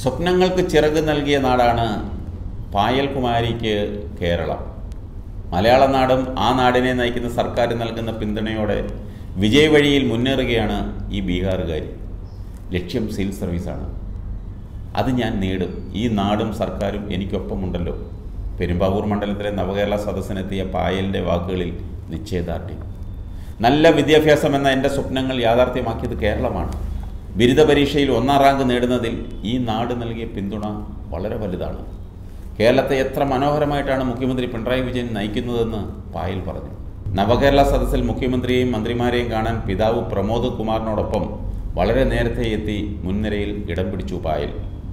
സ്വപ്നങ്ങൾക്ക് ചിറക് നൽകിയ നാടാണ് പായൽ കുമാരിക്ക് കേരളം. മലയാള നാടും ആ നാടിനെ നയിക്കുന്ന സർക്കാർ നൽകുന്ന പിന്തുണയോടെ വിജയ വഴിയിൽ മുന്നേറുകയാണ് ഈ ബീഹാറുകാരി. ലക്ഷ്യം സിവിൽ സർവീസാണ്. അത് ഞാൻ നേടും. ഈ നാടും സർക്കാരും എനിക്കൊപ്പമുണ്ടല്ലോ. പെരുമ്പാവൂർ മണ്ഡലത്തിലെ നവകേരള സദസ്സിനെത്തിയ പായലിൻ്റെ വാക്കുകളിൽ നിശ്ചയദാർഢ്യം. നല്ല വിദ്യാഭ്യാസം എന്ന എൻ്റെ സ്വപ്നങ്ങൾ യാഥാർത്ഥ്യമാക്കിയത് കേരളമാണ്. ബിരുദ പരീക്ഷയിൽ 1ാം റാങ്ക് നേടുന്നതിൽ ഈ നാട് നൽകിയ പിന്തുണ വളരെ വലുതാണ്. കേരളത്തെ എത്ര മനോഹരമായിട്ടാണ് മുഖ്യമന്ത്രി പിണറായി വിജയൻ നയിക്കുന്നതെന്ന് പായൽ പറഞ്ഞു. നവകേരള സദസ്സിൽ മുഖ്യമന്ത്രിയെയും മന്ത്രിമാരെയും കാണാൻ പിതാവ് പ്രമോദ് കുമാറിനോടൊപ്പം വളരെ നേരത്തെ എത്തി മുൻനിരയിൽ ഇടം പിടിച്ചു പായൽ.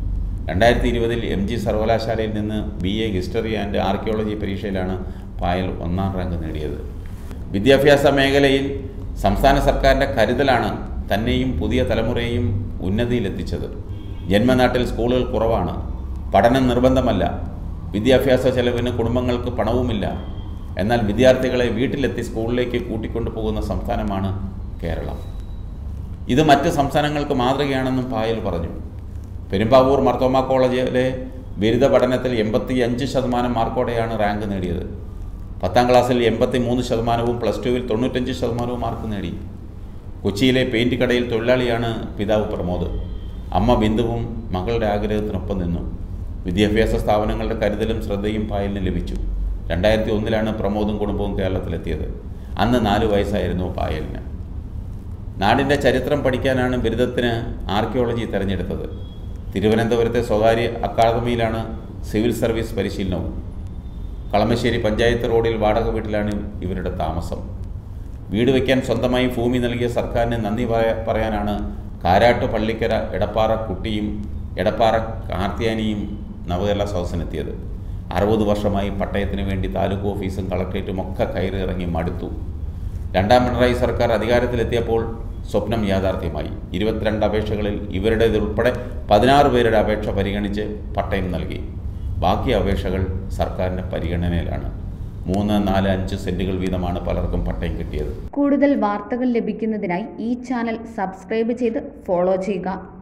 2020 MG സർവകലാശാലയിൽ നിന്ന് BA ഹിസ്റ്ററി ആൻഡ് ആർക്കിയോളജി പരീക്ഷയിലാണ് പായൽ 1ാം റാങ്ക് നേടിയത്. വിദ്യാഭ്യാസ മേഖലയിൽ സംസ്ഥാന സർക്കാരിൻ്റെ കരുതലാണ് തന്നെയും പുതിയ തലമുറയെയും ഉന്നതിയിലെത്തിച്ചത്. ജന്മനാട്ടിൽ സ്കൂളുകൾ കുറവാണ്. പഠനം നിർബന്ധമല്ല. വിദ്യാഭ്യാസ ചെലവിന് കുടുംബങ്ങൾക്ക് പണവുമില്ല. എന്നാൽ വിദ്യാർത്ഥികളെ വീട്ടിലെത്തി സ്കൂളിലേക്ക് കൂട്ടിക്കൊണ്ടു പോകുന്ന സംസ്ഥാനമാണ് കേരളം. ഇത് മറ്റ് സംസ്ഥാനങ്ങൾക്ക് മാതൃകയാണെന്നും പായൽ പറഞ്ഞു. പെരുമ്പാവൂർ മർത്തോമ കോളേജിലെ ബിരുദ പഠനത്തിൽ 85% മാർക്കോടെയാണ് റാങ്ക് നേടിയത്. 10ാം ക്ലാസ്സിൽ 83%, പ്ലസ് ടുവിൽ 95% മാർക്ക് നേടി. കൊച്ചിയിലെ പെയിൻറ് കടയിൽ തൊഴിലാളിയാണ് പിതാവ് പ്രമോദ്. അമ്മ ബിന്ദുവും മകളുടെ ആഗ്രഹത്തിനൊപ്പം നിന്നു. വിദ്യാഭ്യാസ സ്ഥാപനങ്ങളുടെ കരുതലും ശ്രദ്ധയും പായലിന് ലഭിച്ചു. 2001 പ്രമോദും കുടുംബവും കേരളത്തിലെത്തിയത്. അന്ന് 4 വയസ്സായിരുന്നു പായലിന്. നാടിൻ്റെ ചരിത്രം പഠിക്കാനാണ് ബിരുദത്തിന് ആർക്കിയോളജി തിരഞ്ഞെടുത്തത്. തിരുവനന്തപുരത്തെ സ്വകാര്യ അക്കാദമിയിലാണ് സിവിൽ സർവീസ് പരിശീലനവും. കളമശ്ശേരി പഞ്ചായത്ത് റോഡിൽ വാടക വീട്ടിലാണ് ഇവരുടെ താമസം. വീട് വയ്ക്കാൻ സ്വന്തമായി ഭൂമി നൽകിയ സർക്കാരിന് നന്ദി പറയാനാണ് കാരാട്ട്, പള്ളിക്കര, എടപ്പാറ കുട്ടിയും എടപ്പാറ കാർത്തിയാനിയും നവകേരള സദസ്സിനെത്തിയത്. 60 വർഷമായി പട്ടയത്തിന് വേണ്ടി താലൂക്ക് ഓഫീസും കളക്ട്രേറ്റും ഒക്കെ കയറിയിറങ്ങി മടുത്തു. 2ാം പിണറായി സർക്കാർ അധികാരത്തിലെത്തിയപ്പോൾ സ്വപ്നം യാഥാർത്ഥ്യമായി. 22 അപേക്ഷകളിൽ ഇവരുടേതുൾപ്പെടെ 16 പേരുടെ അപേക്ഷ പരിഗണിച്ച് പട്ടയം നൽകി. ബാക്കി അപേക്ഷകൾ സർക്കാരിൻ്റെ പരിഗണനയിലാണ്. 3, 4, 5 സെന്റുകൾ വീതമാണ് പലർക്കും പട്ടയം കിട്ടിയത്. കൂടുതൽ വാർത്തകൾ ലഭിക്കുന്നതിനായി ഈ ചാനൽ സബ്സ്ക്രൈബ് ചെയ്ത് ഫോളോ ചെയ്യുക.